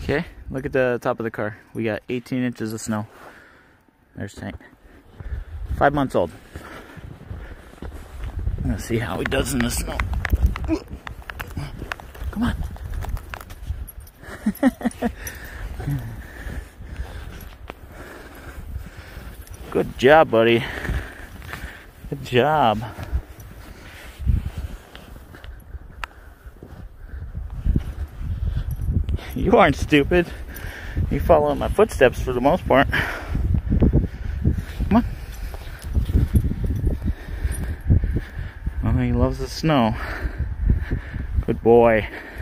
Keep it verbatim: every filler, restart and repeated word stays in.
Okay, look at the top of the car. We got eighteen inches of snow. There's Tank. Five months old. Let's see how he does in the snow. Come on. Good job, buddy. Good job. You aren't stupid. You follow in my footsteps for the most part. Come on. Oh, he loves the snow. Good boy.